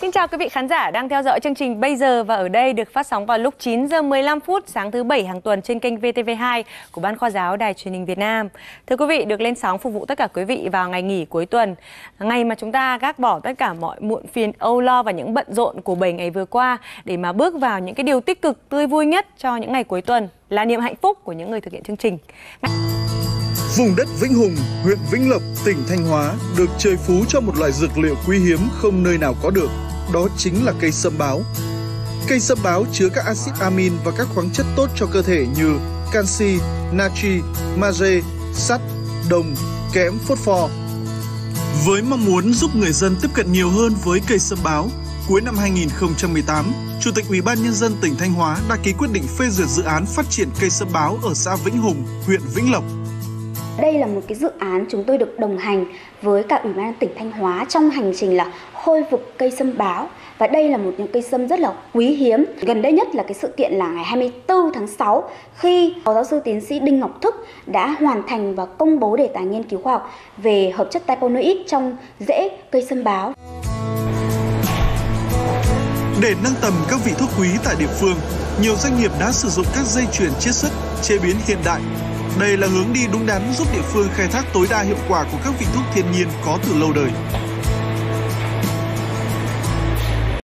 Xin chào quý vị khán giả đang theo dõi chương trình Bây giờ và ở đây được phát sóng vào lúc 9 giờ 15 phút sáng thứ Bảy hàng tuần trên kênh VTV2 của Ban Khoa giáo Đài Truyền hình Việt Nam. Thưa quý vị, được lên sóng phục vụ tất cả quý vị vào ngày nghỉ cuối tuần, ngày mà chúng ta gác bỏ tất cả mọi muộn phiền, âu lo và những bận rộn của 7 ngày vừa qua để mà bước vào những cái điều tích cực, tươi vui nhất cho những ngày cuối tuần, là niềm hạnh phúc của những người thực hiện chương trình. Vùng đất Vĩnh Hùng, huyện Vĩnh Lộc, tỉnh Thanh Hóa được trời phú cho một loại dược liệu quý hiếm không nơi nào có được. Đó chính là cây sâm báo. Cây sâm báo chứa các axit amin và các khoáng chất tốt cho cơ thể như canxi, natri, magie, sắt, đồng, kẽm, phốt pho. Với mong muốn giúp người dân tiếp cận nhiều hơn với cây sâm báo, cuối năm 2018, Chủ tịch Ủy ban Nhân dân tỉnh Thanh Hóa đã ký quyết định phê duyệt dự án phát triển cây sâm báo ở xã Vĩnh Hùng, huyện Vĩnh Lộc. Đây là một cái dự án chúng tôi được đồng hành với cả Ủy ban nhân dân tỉnh Thanh Hóa trong hành trình là khôi phục cây sâm báo. Và đây là một những cây sâm rất là quý hiếm. Gần đây nhất là cái sự kiện là ngày 24 tháng 6 khi Phó giáo sư tiến sĩ Đinh Ngọc Thức đã hoàn thành và công bố đề tài nghiên cứu khoa học về hợp chất Typonoid trong rễ cây sâm báo. Để nâng tầm các vị thuốc quý tại địa phương, nhiều doanh nghiệp đã sử dụng các dây chuyền chiết xuất, chế biến hiện đại. Đây là hướng đi đúng đắn giúp địa phương khai thác tối đa hiệu quả của các vị thuốc thiên nhiên có từ lâu đời.